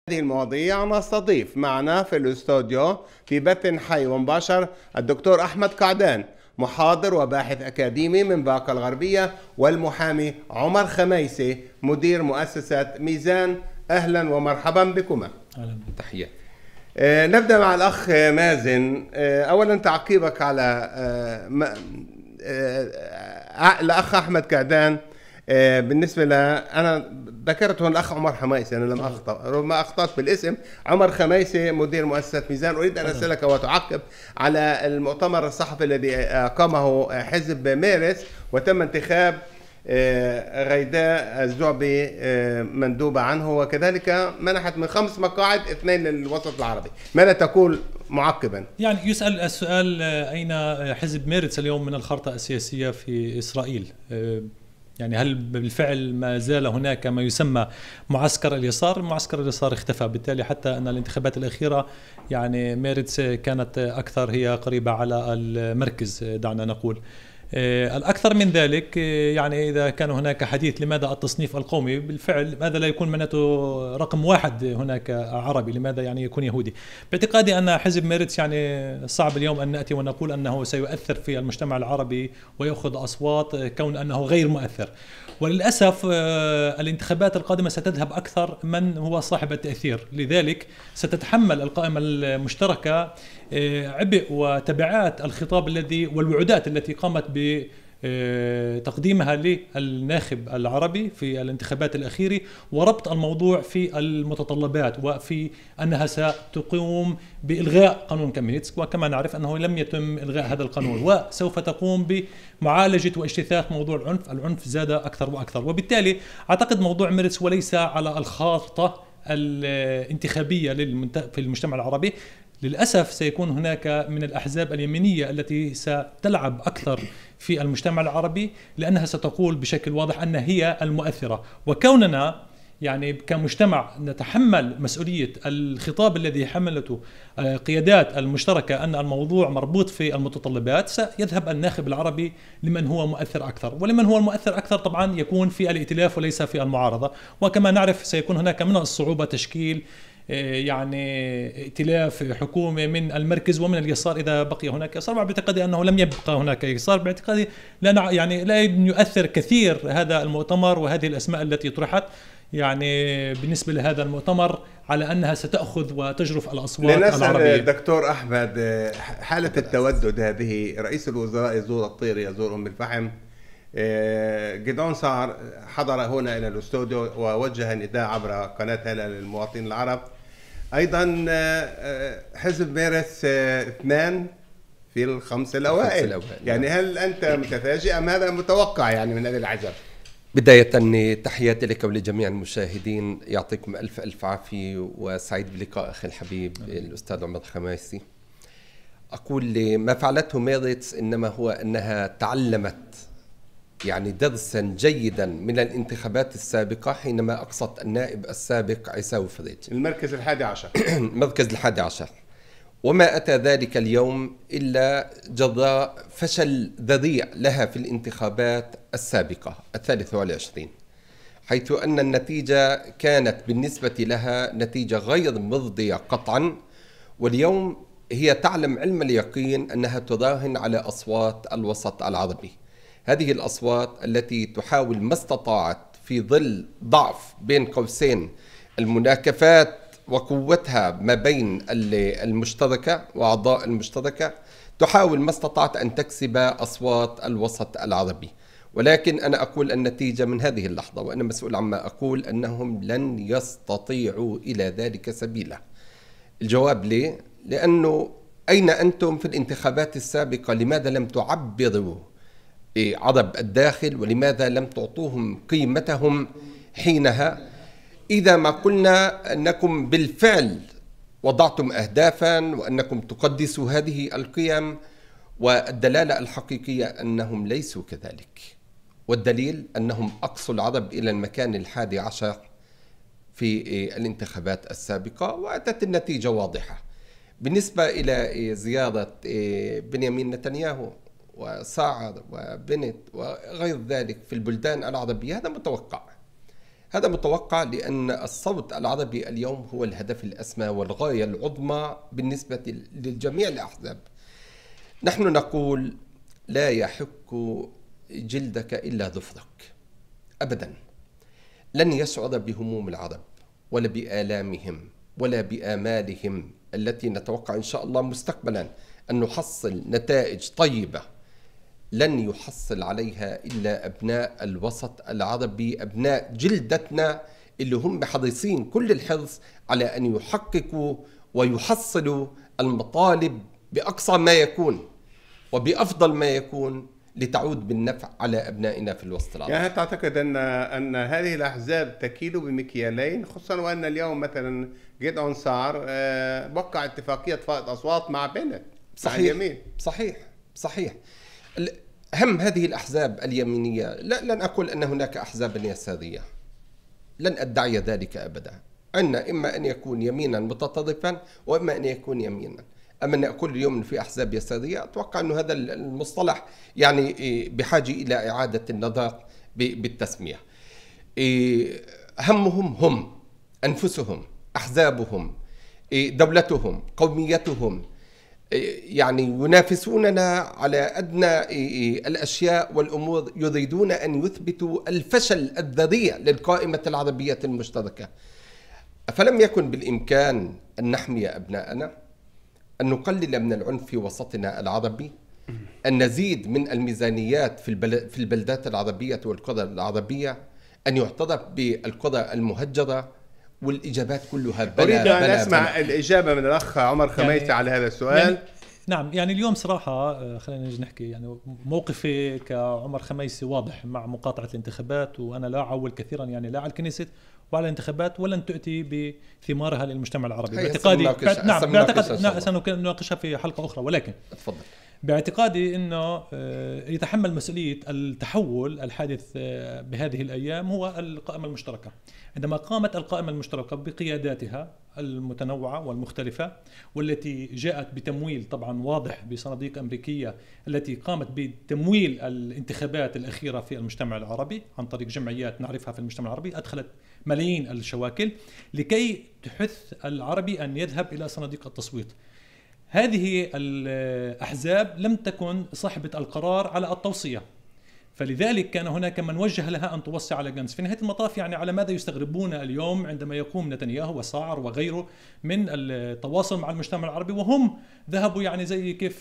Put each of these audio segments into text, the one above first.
هذه المواضيع نستضيف معنا في الاستوديو في بث حي ومباشر الدكتور أحمد قعدان، محاضر وباحث أكاديمي من باقة الغربية، والمحامي عمر خميسي مدير مؤسسة ميزان. أهلا ومرحبا بكما. أهلا، تحية. نبدأ مع الأخ مازن. أولا تعقيبك على الأخ أحمد قعدان. بالنسبة أنا ذكرت هون الأخ عمر خميسي، أنا لم أخطأ، ربما أخطأت بالاسم. عمر خميسي مدير مؤسسة ميزان. أريد أن أسألك وتعقب على المؤتمر الصحفي الذي أقامه حزب مارس وتم انتخاب غيداء الزعبي مندوبة عنه، وكذلك منحت من 5 مقاعد 2 للوسط العربي. ماذا تقول معقبا؟ يعني يسأل السؤال أين حزب ميرتس اليوم من الخارطة السياسية في إسرائيل؟ يعني هل بالفعل ما زال هناك ما يسمى معسكر اليسار؟ معسكر اليسار اختفى، بالتالي حتى أن الانتخابات الأخيرة يعني ميرتس كانت أكثر هي قريبة على المركز، دعنا نقول. الأكثر من ذلك، يعني إذا كان هناك حديث لماذا التصنيف القومي، بالفعل ماذا لا يكون معناته رقم 1 هناك عربي، لماذا يعني يكون يهودي؟ باعتقادي أن حزب ميرتس يعني صعب اليوم أن نأتي ونقول أنه سيؤثر في المجتمع العربي ويأخذ أصوات كون أنه غير مؤثر. وللأسف الانتخابات القادمة ستذهب أكثر من هو صاحب التأثير، لذلك ستتحمل القائمة المشتركة عبء وتبعات الخطاب الذي والوعودات التي قامت بتقديمها للناخب العربي في الانتخابات الأخيرة، وربط الموضوع في المتطلبات وفي أنها ستقوم بإلغاء قانون كامينيتسك، وكما نعرف أنه لم يتم إلغاء هذا القانون، وسوف تقوم بمعالجة واجتثاث موضوع العنف زاد أكثر وأكثر. وبالتالي أعتقد موضوع ميرتس وليس على الخارطة الانتخابية في المجتمع العربي. للأسف سيكون هناك من الأحزاب اليمينية التي ستلعب أكثر في المجتمع العربي، لأنها ستقول بشكل واضح أن هي المؤثرة، وكوننا يعني كمجتمع نتحمل مسؤولية الخطاب الذي حملته قيادات المشتركة أن الموضوع مربوط في المتطلبات، سيذهب الناخب العربي لمن هو مؤثر أكثر، ولمن هو المؤثر أكثر طبعا يكون في الائتلاف وليس في المعارضة. وكما نعرف سيكون هناك من الصعوبة تشكيل يعني ائتلاف حكومة من المركز ومن اليسار إذا بقي هناك يسار. باعتقادي أنه لم يبقى هناك يسار، باعتقادي لا يؤثر كثير هذا المؤتمر وهذه الأسماء التي طرحت يعني بالنسبة لهذا المؤتمر على أنها ستأخذ وتجرف الأصوات العربية. دكتور أحمد، حالة التودد هذه، رئيس الوزراء يزور الطير، يزور أم الفحم، جدعون سعر حضر هنا إلى الاستوديو ووجه نداء عبر قناة هلا للمواطنين العرب. أيضا حزب ميرس 2 في ال5 الأوائل. يعني هل أنت متفاجئ أم هذا متوقع يعني من هذه العجب؟ بداية تحياتي لك ولجميع المشاهدين، يعطيكم ألف ألف عافية، وسعيد بلقاء أخي الحبيب الأستاذ عمر خميسي. أقول ما فعلته ميرتس إنما هو أنها تعلمت يعني درسا جيدا من الانتخابات السابقة، حينما أقصت النائب السابق عيساوي فريج المركز 11 المركز 11، وما أتى ذلك اليوم إلا جراء فشل ذريع لها في الانتخابات السابقة 23، حيث أن النتيجة كانت بالنسبة لها نتيجة غير مرضية قطعا. واليوم هي تعلم علم اليقين أنها تراهن على أصوات الوسط العربي، هذه الأصوات التي تحاول ما استطاعت في ظل ضعف بين قوسين المناكفات وقوتها ما بين المشتركة وأعضاء المشتركة، تحاول ما استطاعت أن تكسب أصوات الوسط العربي. ولكن أنا أقول النتيجة من هذه اللحظة، وأنا مسؤول عما أقول، أنهم لن يستطيعوا إلى ذلك سبيلا. الجواب ليه؟ لأنه أين أنتم في الانتخابات السابقة؟ لماذا لم تعبروا عرب الداخل، ولماذا لم تعطوهم قيمتهم حينها؟ إذا ما قلنا أنكم بالفعل وضعتم أهدافا وأنكم تقدسوا هذه القيم، والدلالة الحقيقية أنهم ليسوا كذلك، والدليل أنهم أقصوا العرب إلى المكان 11 في الانتخابات السابقة، وأتت النتيجة واضحة. بالنسبة إلى زيارة بنيامين نتنياهو وساعر وبنت وغير ذلك في البلدان العربية، هذا متوقع. هذا متوقع لأن الصوت العربي اليوم هو الهدف الأسمى والغاية العظمى بالنسبة لجميع الأحزاب. نحن نقول لا يحك جلدك إلا ظفرك أبدا. لن يشعر بهموم العرب ولا بآلامهم ولا بآمالهم التي نتوقع إن شاء الله مستقبلا أن نحصل نتائج طيبة، لن يحصل عليها إلا أبناء الوسط العربي، أبناء جلدتنا اللي هم حريصين كل الحرص على أن يحققوا ويحصلوا المطالب بأقصى ما يكون وبأفضل ما يكون لتعود بالنفع على أبنائنا في الوسط العربي. يعني تعتقد أن هذه الأحزاب تكيل بمكيالين، خصوصا وأن اليوم مثلا جدعون سعر وقع اتفاقية فائض أصوات مع بنت صحيح مع اليمين. صحيح. هم هذه الأحزاب اليمينية، لن أقول أن هناك أحزابا يسارية، لن أدعي ذلك أبدا. عندنا إما أن يكون يمينا متطرفا وإما أن يكون يمينا. أما أن أقول اليوم أن في أحزاب يسارية، أتوقع أن هذا المصطلح يعني بحاجة إلى إعادة النظر بالتسمية. همهم هم أنفسهم، أحزابهم، دولتهم، قوميتهم، يعني ينافسوننا على أدنى الأشياء والأمور، يريدون أن يثبتوا الفشل الذريع للقائمة العربية المشتركة. فلم يكن بالإمكان أن نحمي أبناءنا، أن نقلل من العنف في وسطنا العربي، أن نزيد من الميزانيات في البلدات العربية والقرى العربية، أن يعترف بالقرى المهجرة، والإجابات كلها بلا. أريد أن أسمع الإجابة من الأخ عمر خميسي يعني على هذا السؤال. نعم، يعني اليوم صراحة خلينا نجي نحكي، يعني موقفي كعمر خميسي واضح مع مقاطعة الانتخابات، وأنا لا أعول كثيرا يعني لا على الكنيست وعلى الانتخابات، ولن تؤتي بثمارها للمجتمع العربي باعتقادي. نعم، باعتقاد سنناقشها في حلقة أخرى، ولكن تفضل. باعتقادي أنه يتحمل مسؤولية التحول الحادث بهذه الأيام هو القائمة المشتركة. عندما قامت القائمة المشتركة بقياداتها المتنوعة والمختلفة، والتي جاءت بتمويل طبعا واضح بصناديق أمريكية التي قامت بتمويل الانتخابات الأخيرة في المجتمع العربي عن طريق جمعيات نعرفها في المجتمع العربي، أدخلت ملايين الشواكل لكي تحث العربي أن يذهب إلى صناديق التصويت. هذه الأحزاب لم تكن صاحبة القرار على التوصية، فلذلك كان هناك من وجه لها أن توصي على جنس. في نهاية المطاف يعني على ماذا يستغربون اليوم عندما يقوم نتنياهو وسعر وغيره من التواصل مع المجتمع العربي، وهم ذهبوا يعني زي كيف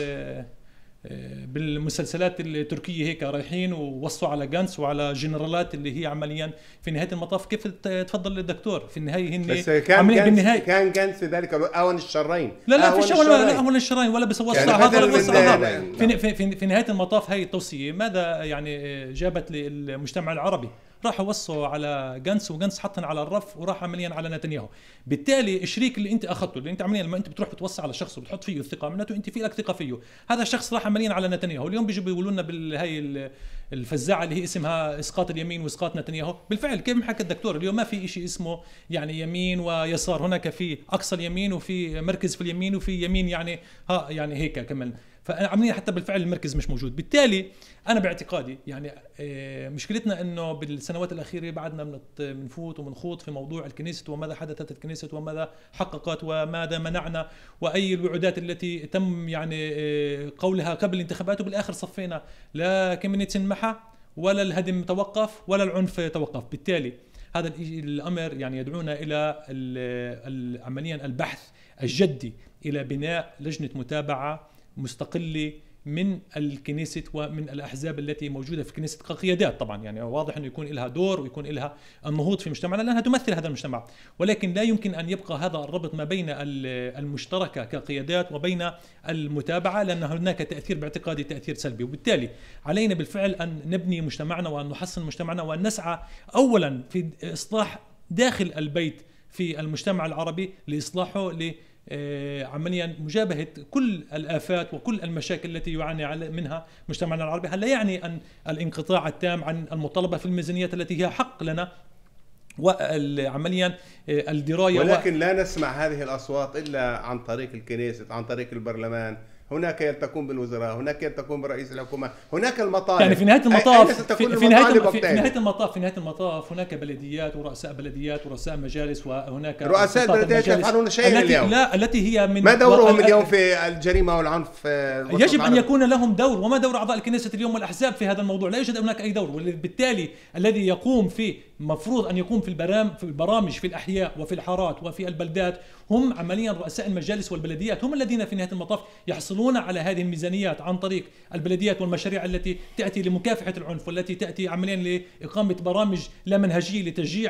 بالمسلسلات التركية هيك رايحين ووصوا على جانس وعلى جنرالات اللي هي عمليا في نهاية المطاف. كيف تفضل الدكتور في النهاية هن بس كان جانس في ذلك أهون الشرين. لا في أهون الشرين ولا بس وصى هذا ولا وصى هذا. في نهاية المطاف هاي التوصية ماذا يعني جابت للمجتمع العربي؟ راحوا وصوا على جانس، وجانس حطن على الرف وراح عمليا على نتنياهو. بالتالي الشريك اللي انت اخذته، اللي انت عمليا لما انت بتروح بتوصي على شخص وبتحط فيه الثقه، معناته انت في لك ثقه فيه. هذا الشخص راح عمليا على نتنياهو. اليوم بيجوا بيقولوا لنا بالهي الفزاعه اللي هي اسمها اسقاط اليمين واسقاط نتنياهو. بالفعل كيف حكى الدكتور اليوم ما في شيء اسمه يعني يمين ويسار، هناك في اقصى اليمين وفي مركز في اليمين وفي يمين يعني ها يعني هيك كمان. فعمليا حتى بالفعل المركز مش موجود. بالتالي أنا باعتقادي يعني مشكلتنا إنه بالسنوات الأخيرة بعدنا بنفوت وبنخوض في موضوع الكنيست وماذا حدثت الكنيست وماذا حققت وماذا منعنا وأي الوعودات التي تم يعني قولها قبل الانتخابات، وبالآخر صفينا لا كوميونيتي انمحى ولا الهدم توقف ولا العنف توقف. بالتالي هذا الأمر يعني يدعونا إلى عمليا البحث الجدي إلى بناء لجنة متابعة مستقلة من الكنيست ومن الأحزاب التي موجودة في الكنيست كقيادات. طبعا يعني واضح أنه يكون لها دور ويكون لها النهوض في مجتمعنا لأنها تمثل هذا المجتمع، ولكن لا يمكن أن يبقى هذا الربط ما بين المشتركة كقيادات وبين المتابعة، لأن هناك تأثير باعتقادي تأثير سلبي. وبالتالي علينا بالفعل أن نبني مجتمعنا وأن نحسن مجتمعنا وأن نسعى أولا في إصلاح داخل البيت في المجتمع العربي لإصلاحه عمليا مجابهة كل الآفات وكل المشاكل التي يعاني منها مجتمعنا العربي. هل لا يعني أن الانقطاع التام عن المطالبة في الميزانيات التي هي حق لنا وعمليا الدراية، ولكن لا نسمع هذه الأصوات إلا عن طريق الكنيست، عن طريق البرلمان. هناك يلتقون بالوزراء، هناك يلتقون برئيس الحكومة، هناك المطالب. يعني في نهاية المطاف في نهاية المطاف هناك بلديات ورؤساء بلديات ورؤساء مجالس، وهناك رؤساء البلديات يفعلون شيئا اليوم. التي هي من ما دورهم اليوم في الجريمة والعنف؟ يجب أن يكون لهم دور. وما دور أعضاء الكنيسة اليوم والأحزاب في هذا الموضوع؟ لا يوجد هناك أي دور. وبالتالي الذي يقوم مفروض أن يقوم في البرامج في الأحياء وفي الحارات وفي البلدات هم عمليا رؤساء المجالس والبلديات، هم الذين في نهاية المطاف يحصلون على هذه الميزانيات عن طريق البلديات والمشاريع التي تأتي لمكافحة العنف، والتي تأتي عمليا لإقامة برامج لا منهجية لتشجيع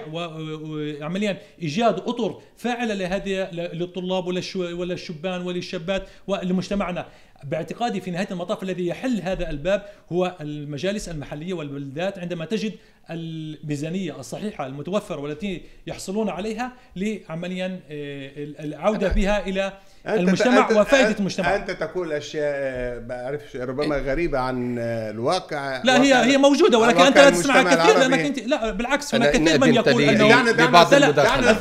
وعمليا إيجاد أطر فاعلة لهذه للطلاب ولا الشبان وللشابات ولمجتمعنا. باعتقادي في نهاية المطاف الذي يحل هذا الباب هو المجالس المحلية والبلدات، عندما تجد الميزانية الصحيحة المتوفرة والتي يحصلون عليها لعمليا العودة بها إلى المجتمع وفائدة المجتمع. أنت تقول أشياء بعرف ربما غريبة عن الواقع. لا هي موجودة، ولكن أنت لا تسمعها كثير لأنك أنت لا بالعكس هناك كثير من يقول أنه ببعض المداخلات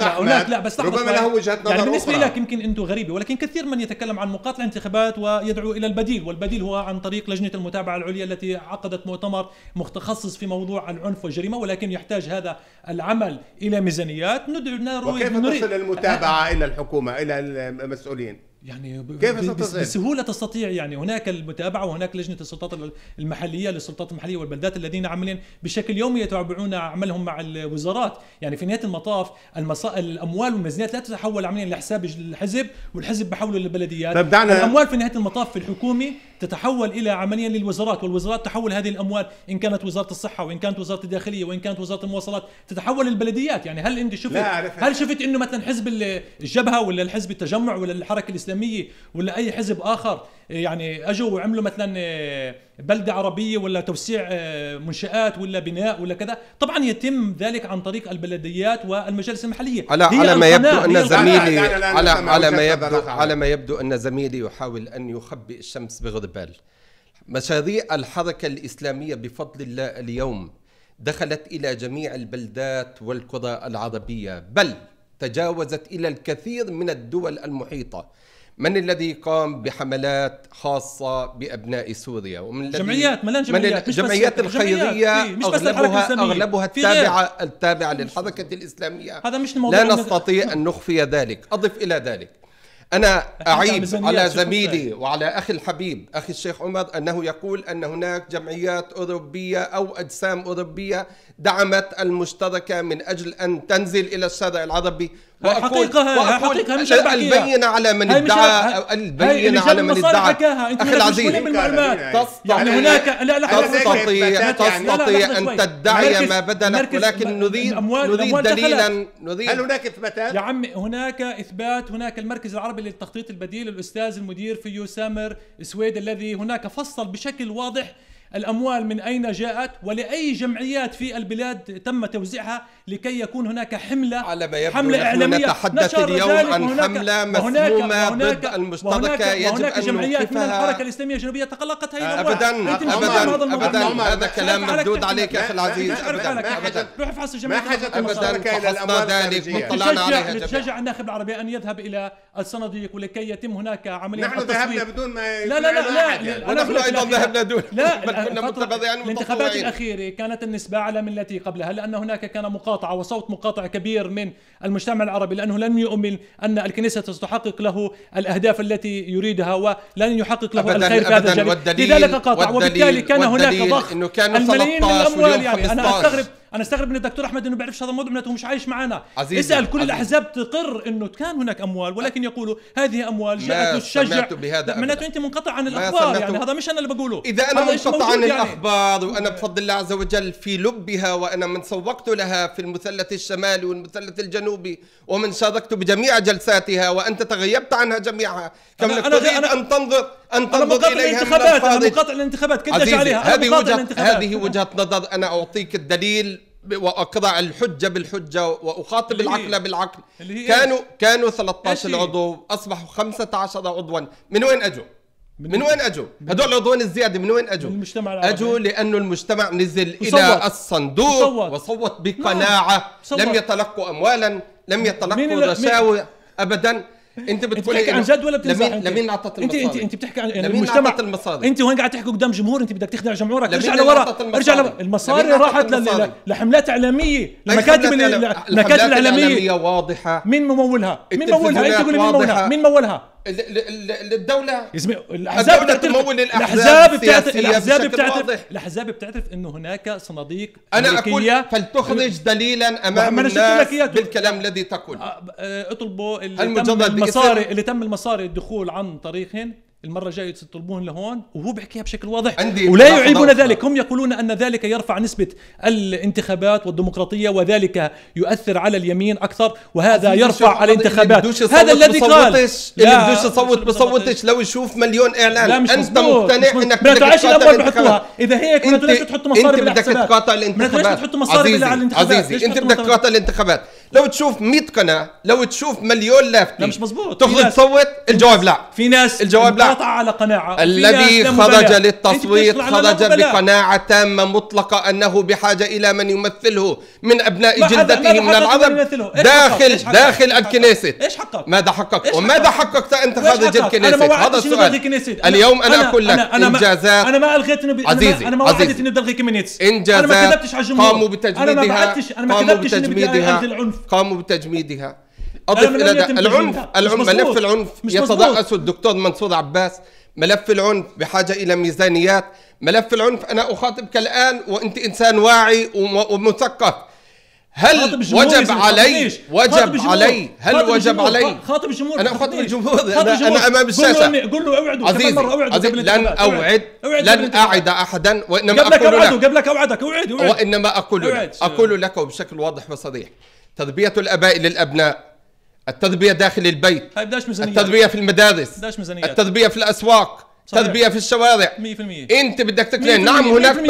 لا بس ربما له وجهة نظر يعني بالنسبة لك يمكن أنتم غريبة، ولكن كثير من يتكلم عن مقاطعة الانتخابات ويدعو إلى البديل، والبديل هو عن طريق لجنة المتابعة العليا التي عقدت مؤتمر متخصص في موضوع العنف والجريمة، ولكن يحتاج هذا العمل إلى ميزانيات. وكيف تصل المتابعة إلى الحكومة إلى المسؤولين؟ يعني كيف بسهولة تستطيع. يعني هناك المتابعة وهناك لجنة السلطات المحلية للسلطات المحلية والبلدات الذين عمليا بشكل يومي يتابعون عملهم مع الوزارات. يعني في نهاية المطاف الأموال والميزانيات لا تتحول عمليا لحساب الحزب والحزب بحوله للبلديات. الأموال في نهاية المطاف في الحكومة تتحول إلى عمليا للوزارات، والوزارات تحول هذه الأموال إن كانت وزارة الصحة وإن كانت وزارة الداخلية وإن كانت وزارة المواصلات تتحول للبلديات. يعني هل أنت شفت إنه مثلا حزب الجبهة ولا الحزب التجمع ولا الحركة الإسلامية ولا أي حزب آخر يعني أجوا وعملوا مثلا بلدة عربية ولا توسيع منشآت ولا بناء ولا كذا؟ طبعا يتم ذلك عن طريق البلديات والمجالس المحلية. على ما يبدو أن زميلي على ما يبدو أن زميلي يحاول أن يخبئ الشمس بغربال. مشاريع الحركة الإسلامية بفضل الله اليوم دخلت إلى جميع البلدات والقرى العربية، بل تجاوزت إلى الكثير من الدول المحيطة. من الذي قام بحملات خاصة بأبناء سوريا؟ ومن الجمعيات الخيرية أغلبها التابعة للحركة الإسلامية. هذا مش لا نستطيع أن نخفي ذلك. أضف إلى ذلك أنا أعيب على زميلي وعلى أخي الحبيب أخي الشيخ عمر أنه يقول أن هناك جمعيات أوروبية أو أجسام أوروبية دعمت المشتركة من أجل أن تنزل إلى الشارع العربي. وأقول البينة على من ادعى، البينة على من ادعى. أخي العزيز تستطيع أن تدعي ما بدلك، ولكن نريد دليلا. هل هناك إثباتات؟ يا عمي هناك إثبات. هناك المركز العربي للتخطيط البديل الأستاذ المدير فيه سامر سويد الذي هناك فصل بشكل واضح الأموال من أين جاءت ولأي جمعيات في البلاد تم توزيعها لكي يكون هناك حملة إعلامية. نتحدث اليوم عن حملة مسمومة ضد المشتركة يجب أن جمعيات من الحركة الإسلامية الجنوبية تقلقت هاي الأموال. أبدا هذا كلام مردود عليك يا أخي العزيز. روح افحص الجمعيات تشجع الناخب العربي أن يذهب إلى الصناديق ولكي يتم هناك عملية نحن ذهبنا بدون ما لا ونحن أيضا ذهبنا دون الانتخابات الأخيرة كانت النسبة أعلى من التي قبلها، لأن هناك كان مقاطعة وصوت مقاطع كبير من المجتمع العربي، لأنه لم يؤمن أن الكنيسة ستحقق له الأهداف التي يريدها ولن يحقق له الخير في هذا الجانب. لذلك قاطع، وبالتالي كان هناك ضخ الملايين من الأموال. يعني أنا استغرب من الدكتور أحمد إنه بيعرفش هذا الموضوع، معناته مش عايش معنا. اسأل كل الأحزاب تقر إنه كان هناك أموال، ولكن يقولوا هذه أموال جاءت تشجع. معناته أنت منقطع عن الأخبار. يعني هذا مش أنا اللي بقوله. إذا أنا منقطع عن الأخبار وأنا بفضل الله عز وجل في لبها، وأنا من سوقت لها في المثلث الشمالي والمثلث الجنوبي ومن شاركت بجميع جلساتها وأنت تغيبت عنها جميعها، كما تريد أن تنظر إليها من الخارج. مقاطع الانتخابات كدش عليها. هذه وجهة نظر. أنا أعطيك الدليل وأقرأ الحجة بالحجة وأخاطب العقل بالعقل. كانوا 13 عضو أصبحوا 15 عضوا. من وين أجوا؟ هدول العضوين الزيادة من وين أجوا؟ أجوا لأنه المجتمع نزل إلى الصندوق وصوت بقناعة. لم يتلقوا أموالا، لم يتلقوا رشاوى أبدا. انت بتحكي عن جد ولا بتمزح؟ لمين اعطت المصاري؟ انت بتحكي عن المجتمع. انت وين قاعد تحكي قدام جمهور؟ انت بدك تخدع جمهورك. ارجع لورا، ارجع. المصاري راحت لحملات اعلاميه، لمكاتب الاعلاميه واضحه. مين ممولها؟ انت تقول مين مولها؟ الدولة. الأحزاب بتعترف إنه هناك صناديق أنا أقول فلتخرج دليلا أمام الناس بالكلام الذي تقول. اطلبوا اللي تم المصاري الدخول عن طريقهن المرة الجاية تطلبون لهون، وهو بيحكيها بشكل واضح ولا يعيبون ذلك. هم يقولون أن ذلك يرفع نسبة الانتخابات والديمقراطية وذلك يؤثر على اليمين أكثر، وهذا يرفع على الانتخابات. هذا الذي قال اللي بدوش يصوت بصوتش لو يشوف مليون إعلان. أنت مقتنع إنك بدك تقاطع الانتخابات؟ إذا هيك أنت ليش تحطوا مصاري بدك تقاطع الانتخابات؟ عزيزي أنت بدك تقاطع الانتخابات. لو تشوف 100 قناة، لو تشوف مليون لافتة، مش مزبوط، تخرج تصوت. الجواب لا. في ناس الجواب لا. على قناعة. الذي خرج للتصويت خرج بقناعة تامة مطلقة أنه بحاجة إلى من يمثله من أبناء جلدته من العرب داخل الكنيست. إيش حقك؟ ماذا حققت؟ وماذا حققت أنت خارج الكنيست؟ هذا السؤال. اليوم أنا أقول لك إنجازات. أنا ما ألغيت إنه عزيزي أنا ما وعدت إنه بدي ألغي كنيست. إنجازات قاموا بتجميدها. قاموا بتجميدها. أضف إلى العنف ملف العنف يترأس الدكتور منصور عباس. ملف العنف بحاجة إلى ميزانيات. ملف العنف أنا أخاطبك الآن وأنت إنسان واعي ومثقف. هل وجب علي خاطب الجمهور؟ أنا أخاطب الجمهور. أنا أمام الشاشة. قول له أوعده. لن أعد أحدا وإنما أقول لك وبشكل واضح وصريح: تربية الآباء للأبناء، التربية داخل البيت، التربية في المدارس، التربية في الأسواق، تربية في الشوارع. 100%. أنت بدك تقنع. نعم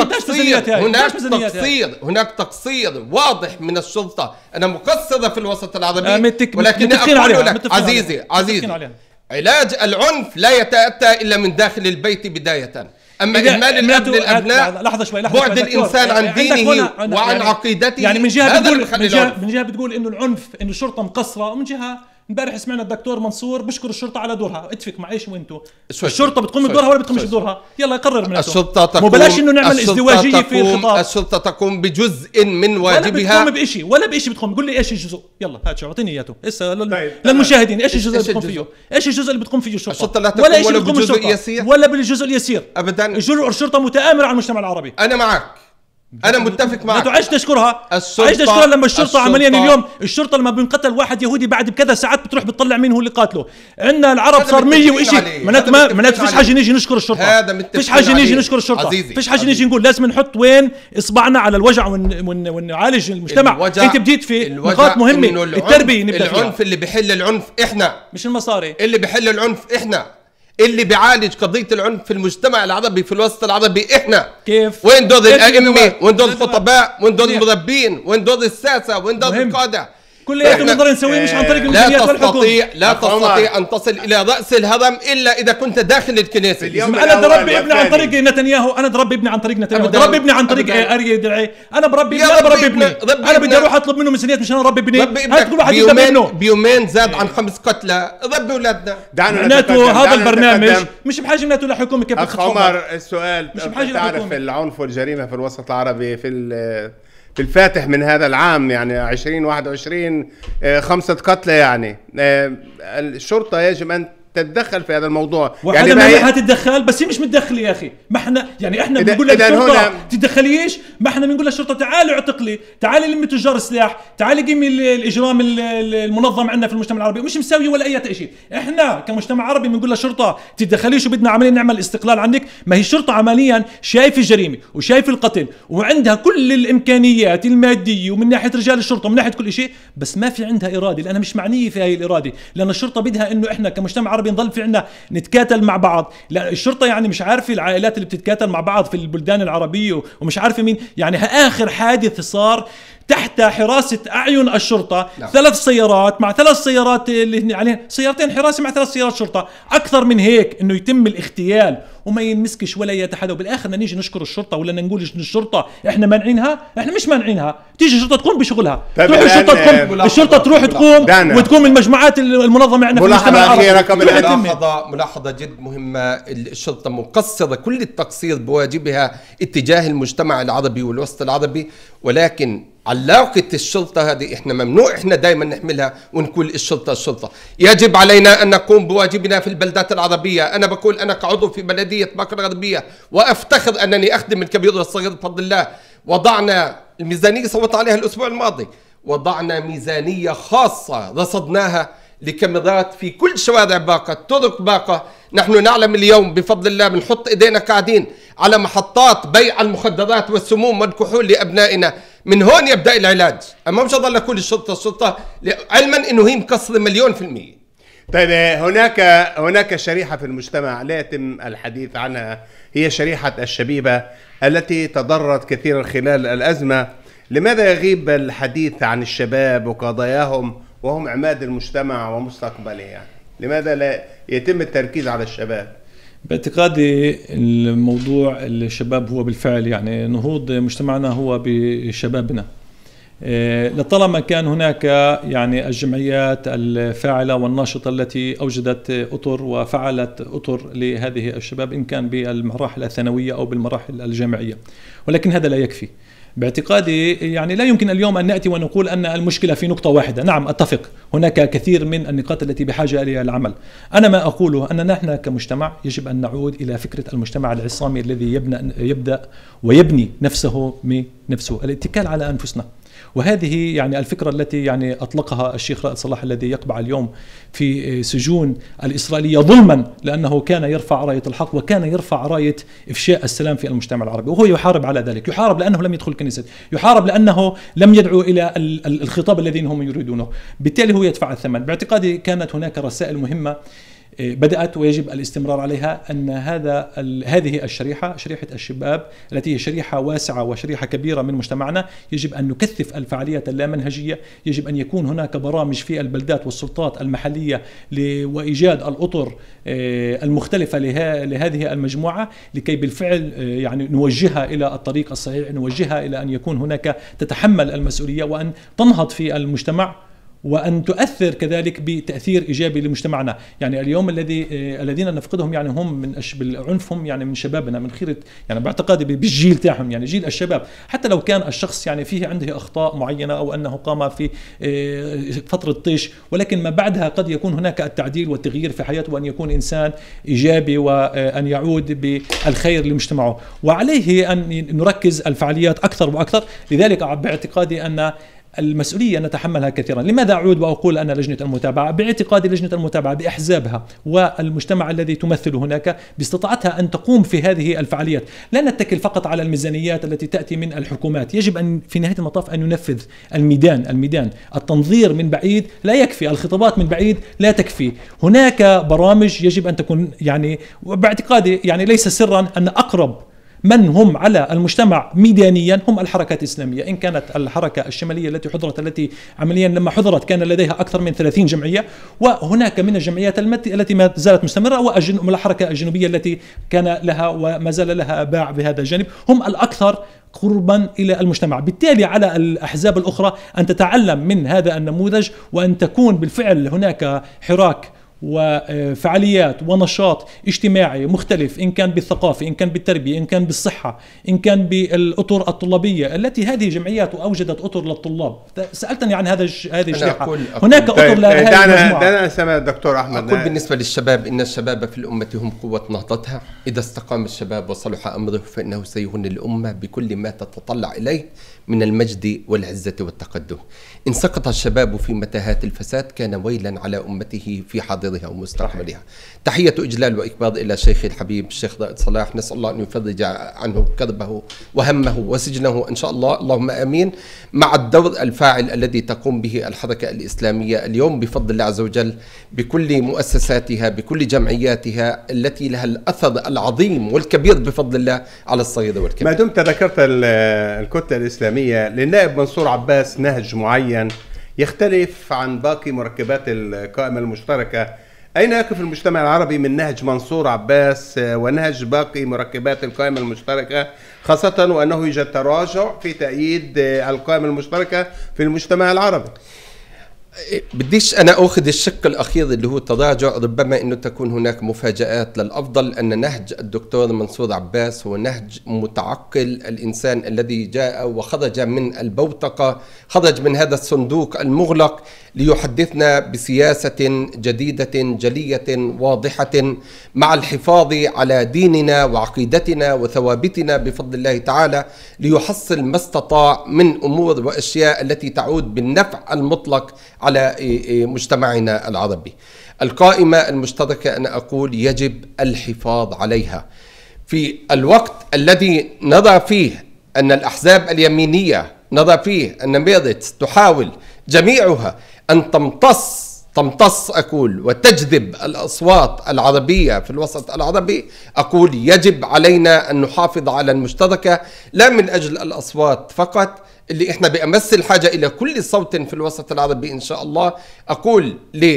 هناك تقصير واضح من الشرطة. أنا مقصرة في الوسط العربي، ولكن أقول لك عزيزي علاج العنف لا يتأتى إلا من داخل البيت بداية. أما إهمال الأب للأبناء، بعد الإنسان عن دينه وعن عقيدته. يعني من جهة بتقول إنه العنف إنه الشرطة مقصرة، ومن جهة امبارح سمعنا الدكتور منصور بشكر الشرطة على دورها. اتفق مع ايش وانتو؟ الشرطة بتقوم بدورها ولا بتقومش بدورها؟ يلا يقرر من الشرطة تقوم. بلاش انه نعمل ازدواجية في الخطاب. الشرطة تقوم بجزء من واجبها. ولا بشيء بتقوم. قول لي ايش الجزء؟ يلا هات شو اعطيني اياته هسه للمشاهدين. ايش الجزء اللي بتقوم فيه؟ ايش الجزء اللي بتقوم فيه الشرطة؟ لا تقوم ولا بالجزء اليسير ولا بالجزء اليسير ابدا. الشرطة متآمرة على المجتمع العربي. انا معك، أنا متفق معك. عايش تشكرها لما الشرطة عمليا اليوم الشرطة لما بنقتل واحد يهودي بعد بكذا ساعات بتروح بتطلع مين هو اللي قاتله. عندنا العرب صار 100 وإشي. ما فيش حاجة نيجي نشكر الشرطة. فيش حاجة نيجي نشكر الشرطة. فيش حاجة نيجي نقول لازم نحط وين إصبعنا على الوجع ونعالج المجتمع. أنت بديت في نقاط مهمة. التربية نبدأ فيها. العنف اللي بيحل العنف إحنا، مش المصاري. اللي بيحل العنف إحنا، اللي بيعالج قضية العنف في المجتمع العربي في الوسط العربي إحنا. كيف؟ وين دور الأئمة؟ وين دور الخطباء؟ وين دور المربين؟ وين دور الساسة؟ وين دور القادة؟ كلياته نقدر نسويه مش عن طريق الميزانيات والحكم. لا تستطيع أن تصل إلى رأس الهرم إلا إذا كنت داخل الكنيسة. أنا بربي ابني عن طريق نتنياهو. أنا بربي ابني عن طريق نتنياهو. بربي ابني عن طريق أريا درعي. أنا بربي ابني. أنا بدي أروح أطلب منه ميزانيات مشان أربي ابني. بيومين زاد عن 5 قتلى. ربي أولادنا. معناته هذا البرنامج مش بحاجة معناته لحكومة كيف أخ عمر. السؤال: تعرف العنف والجريمة في الوسط العربي في الفاتح من هذا العام يعني 2021 5 قتلى يعني. الشرطة يجب أن تتدخل في هذا الموضوع. يعني ما تتدخل بس هي مش متدخله يا اخي. ما احنا بنقول للشرطه تتدخليش. ما احنا بنقول للشرطه تعالي اعتقلي، تعالي لمي تجار السلاح، تعالي قيمي الاجرام المنظم عندنا في المجتمع العربي. ومش مساوي ولا اي شيء. احنا كمجتمع عربي بنقول للشرطه تتدخليش وبدنا عمليا نعمل استقلال عنك. ما هي الشرطه عمليا شايف الجريمه وشايف القتل وعندها كل الامكانيات الماديه ومن ناحيه رجال الشرطه ومن ناحيه كل شيء، بس ما في عندها اراده لانها مش معنيه في هاي الاراده. لان الشرطه بدها انه احنا كمجتمع عربي نضل في عنا نتكاتل مع بعض. لا الشرطة يعني مش عارفة العائلات اللي بتتكاتل مع بعض في البلدان العربية ومش عارفة مين. يعني آخر حادث صار تحت حراسة أعين الشرطة. نعم. 3 سيارات مع 3 سيارات اللي عليهن سيارتين حراسة مع 3 سيارات شرطة. أكثر من هيك إنه يتم الاغتيال وما ينمسكش ولا يتحدى، وبالآخر بدنا نيجي نشكر الشرطة ولا نقول إن الشرطة إحنا مانعينها؟ إحنا مش مانعينها، تيجي الشرطة تقوم بشغلها، تروح الشرطة تقوم، الشرطة تروح تقوم وتقوم المجموعات المنظمة عندنا في المجتمع العربي. ملاحظة جد مهمة، الشرطة مقصرة كل التقصير بواجبها اتجاه المجتمع العربي والوسط العربي، ولكن علاقة الشرطة هذه احنا ممنوع احنا دائما نحملها ونقول الشرطة. يجب علينا ان نقوم بواجبنا في البلدات العربية. انا بقول انا كعضو في بلدية باكر الغربية وافتخر انني اخدم الكبير والصغير بفضل الله. وضعنا الميزانية صوت عليها الاسبوع الماضي، وضعنا ميزانية خاصة رصدناها لكاميرات في كل شوارع باقة، طرق باقة. نحن نعلم اليوم بفضل الله بنحط ايدينا قاعدين على محطات بيع المخدرات والسموم والكحول لابنائنا. من هون يبدأ العلاج، اما مش هضل اقول الشرطة علما انه هي مكسرة 100%. طيب هناك شريحة في المجتمع لا يتم الحديث عنها، هي شريحة الشبيبة التي تضررت كثيرا خلال الأزمة. لماذا يغيب الحديث عن الشباب وقضاياهم وهم عماد المجتمع ومستقبله؟ يعني لماذا لا يتم التركيز على الشباب؟ باعتقادي الموضوع الشباب هو بالفعل يعني نهوض مجتمعنا هو بشبابنا. لطالما كان هناك يعني الجمعيات الفاعلة والناشطة التي أوجدت أطر وفعلت أطر لهذه الشباب، إن كان بالمراحل الثانوية أو بالمراحل الجامعية، ولكن هذا لا يكفي. باعتقادي يعني لا يمكن اليوم أن نأتي ونقول أن المشكلة في نقطة واحدة. نعم أتفق، هناك كثير من النقاط التي بحاجة إليها العمل. أنا ما أقوله أن نحن كمجتمع يجب أن نعود إلى فكرة المجتمع العصامي الذي يبدأ ويبني نفسه من نفسه، الاتكال على أنفسنا. وهذه يعني الفكرة التي يعني أطلقها الشيخ رائد صلاح الذي يقبع اليوم في سجون الإسرائيلية ظلما، لأنه كان يرفع راية الحق وكان يرفع راية إفشاء السلام في المجتمع العربي، وهو يحارب على ذلك. يحارب لأنه لم يدخل الكنيسة، يحارب لأنه لم يدعو إلى الخطاب الذين هم يريدونه، بالتالي هو يدفع الثمن. باعتقادي كانت هناك رسائل مهمة بدأت ويجب الاستمرار عليها، أن هذه شريحة الشباب التي هي شريحة واسعة وشريحة كبيرة من مجتمعنا، يجب أن نكثف الفعاليات اللامنهجية. يجب أن يكون هناك برامج في البلدات والسلطات المحلية وإيجاد الأطر المختلفة لهذه المجموعة، لكي بالفعل يعني نوجهها إلى الطريق الصحيح، نوجهها إلى أن يكون هناك تتحمل المسؤولية وأن تنهض في المجتمع وأن تؤثر كذلك بتأثير إيجابي لمجتمعنا. يعني اليوم الذين نفقدهم يعني هم من بالعنف، هم يعني من شبابنا، من خيرة يعني باعتقادي بالجيل تاعهم، يعني جيل الشباب. حتى لو كان الشخص يعني فيه عنده أخطاء معينة أو أنه قام في فترة طيش، ولكن ما بعدها قد يكون هناك التعديل والتغيير في حياته، وأن يكون إنسان إيجابي وأن يعود بالخير لمجتمعه. وعليه أن نركز الفعاليات أكثر وأكثر. لذلك باعتقادي أن المسؤولية نتحملها كثيرا. لماذا أعود وأقول أن لجنة المتابعة؟ باعتقادي لجنة المتابعة بأحزابها والمجتمع الذي تمثل هناك باستطاعتها أن تقوم في هذه الفعاليات. لا نتكل فقط على الميزانيات التي تأتي من الحكومات، يجب أن في نهاية المطاف أن ينفذ الميدان. التنظير من بعيد لا يكفي، الخطابات من بعيد لا تكفي. هناك برامج يجب أن تكون يعني، وباعتقادي يعني ليس سرا أن أقرب من هم على المجتمع ميدانيا هم الحركات الإسلامية. إن كانت الحركة الشمالية التي عمليا لما حضرت كان لديها أكثر من 30 جمعية، وهناك من الجمعيات التي ما زالت مستمرة، والحركة الجنوبية التي كان لها وما زال لها باع بهذا الجانب، هم الأكثر قربا إلى المجتمع. بالتالي على الأحزاب الأخرى أن تتعلم من هذا النموذج، وأن تكون بالفعل هناك حراك وفعاليات ونشاط اجتماعي مختلف، إن كان بالثقافة، إن كان بالتربية، إن كان بالصحة، إن كان بالأطر الطلابية التي هذه جمعيات أوجدت أطر للطلاب. سألتني عن هذه الشريحة. هناك أطر لهذه المجموعة. دعنا نسمع الدكتور أحمد. أقول بالنسبة للشباب إن الشباب في الأمة هم قوة نهضتها. إذا استقام الشباب وصلح أمره فإنه سيهن الأمة بكل ما تتطلع إليه من المجد والعزة والتقدم. إن سقط الشباب في متاهات الفساد كان ويلا على أمته في حاضرها حاضرها ومستقبلها. تحية إجلال وإكبار إلى شيخي الحبيب الشيخ ضائد صلاح، نسأل الله أن يفرج عنه كربه وهمه وسجنه إن شاء الله، اللهم آمين، مع الدور الفاعل الذي تقوم به الحركة الإسلامية اليوم بفضل الله عز وجل بكل مؤسساتها بكل جمعياتها التي لها الأثر العظيم والكبير بفضل الله على الصغير والكبير. ما دمت ذكرت الكتلة الإسلامية، للنائب منصور عباس نهج معين يختلف عن باقي مركبات القائمة المشتركة، أين يقف المجتمع العربي من نهج منصور عباس ونهج باقي مركبات القائمة المشتركة، خاصة وأنه يوجد تراجع في تأييد القائمة المشتركة في المجتمع العربي؟ بديش أنا أخذ الشق الأخير اللي هو التراجع، ربما أنه تكون هناك مفاجآت للأفضل. أن نهج الدكتور منصور عباس هو نهج متعقل، الإنسان الذي جاء وخرج من البوتقة، خرج من هذا الصندوق المغلق ليحدثنا بسياسة جديدة جلية واضحة مع الحفاظ على ديننا وعقيدتنا وثوابتنا بفضل الله تعالى، ليحصل ما استطاع من أمور وأشياء التي تعود بالنفع المطلق على مجتمعنا العربي. القائمة المشتركة أنا أقول يجب الحفاظ عليها في الوقت الذي نرى فيه أن الأحزاب اليمينية، نرى فيه أن ميرتس تحاول جميعها أن تمتص أقول وتجذب الأصوات العربية في الوسط العربي. أقول يجب علينا أن نحافظ على المشتركة، لا من أجل الأصوات فقط اللي إحنا بأمس الحاجة إلى كل صوت في الوسط العربي إن شاء الله. أقول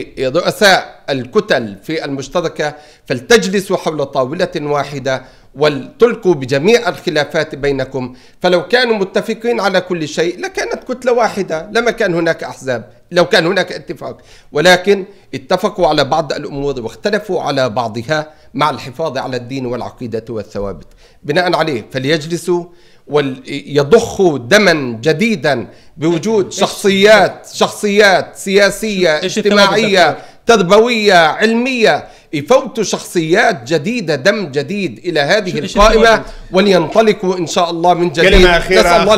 لرؤساء الكتل في المشتركة فلتجلسوا حول طاولة واحدة ولتلقوا بجميع الخلافات بينكم، فلو كانوا متفقين على كل شيء لكانت كتلة واحدة، لما كان هناك أحزاب، لو كان هناك اتفاق، ولكن اتفقوا على بعض الأمور واختلفوا على بعضها مع الحفاظ على الدين والعقيدة والثوابت. بناء عليه فليجلسوا ويضخوا دما جديدا بوجود شخصيات سياسية اجتماعية تربوية علمية، يفوتوا شخصيات جديدة دم جديد إلى هذه القائمة ولينطلقوا إن شاء الله من جديد. كلمة أخيرة نسأل الله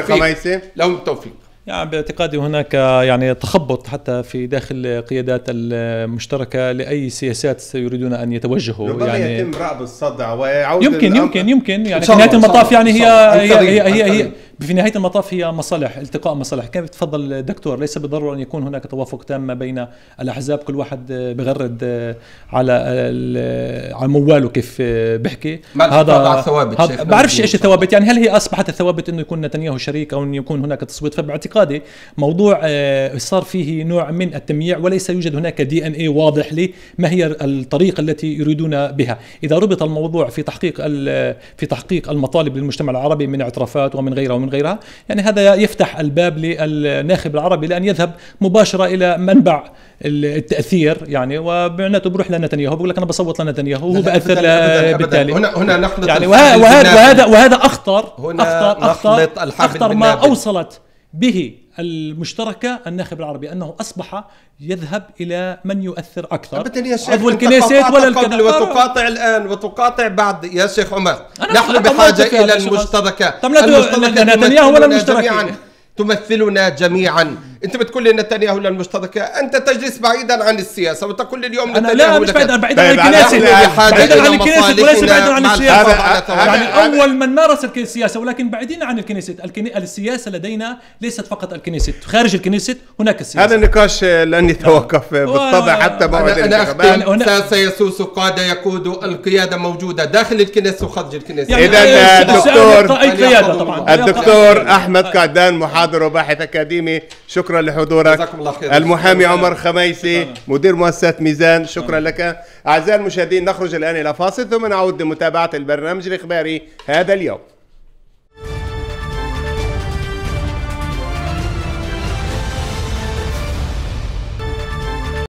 لهم التوفيق. يعني باعتقادي هناك يعني تخبط حتى في داخل قيادات المشتركة لأي سياسات يريدون أن يتوجهوا، يعني يتم رأب الصدع ويعود يمكن يعني في نهاية المطاف يعني هي في نهاية المطاف هي مصالح، التقاء مصالح. كيف تفضل الدكتور، ليس بالضرورة أن يكون هناك توافق تام بين الأحزاب، كل واحد بغرد على موال وكيف بحكي. هذا بعرفش إيش الثوابت، يعني هل هي أصبحت الثوابت إنه يكون نتنياهو شريك أو إنه يكون هناك تصويت؟ فباعتقادي موضوع صار فيه نوع من التمييع، وليس يوجد هناك DNA واضح لما هي الطريقة التي يريدون بها. إذا ربط الموضوع في تحقيق المطالب للمجتمع العربي من اعترافات ومن غيرها، يعني هذا يفتح الباب للناخب العربي لأن يذهب مباشرة إلى منبع التأثير، يعني وبعناته بروح لنتنياهو بقول لك أنا بصوت لنتنياهو وهو بأثر بالتالي. هنا نخلط يعني وهذا أخطر ما أوصلت به المشتركة الناخب العربي، أنه أصبح يذهب إلى من يؤثر أكثر، عضو الكنيسة ولا الكذا، وتقاطع الآن وتقاطع بعد. يا شيخ عمر نحن بحاجة إلى المشتركة. طب نتنياهو ولا المشتركة تمثلنا جميعا. انت بتقول لي نتنياهو للمشتركة، انت تجلس بعيدا عن السياسة وتقول لي اليوم نتنياهو. لا مش بعيدا عن الكنيسة، بعيدا عن الكنيسة وليس بعيدا عن السياسة. يعني أول من مارس السياسة ولكن بعيدين عن الكنيسة. السياسة لدينا ليست فقط الكنيسة، خارج الكنيسة هناك السياسة. هذا النقاش لن يتوقف بالطبع حتى بعد الانتخابات. سيسوس قادة يقود القيادة موجودة داخل الكنيسة وخارج الكنيسة. إذا الدكتور أحمد قعدان محاضر وباحث أكاديمي، شكرا لحضورك. المحامي عمر خميسي مدير مؤسسة ميزان، شكرا لك. أعزائي المشاهدين، نخرج الآن إلى فاصل ثم نعود لمتابعة البرنامج الإخباري هذا اليوم.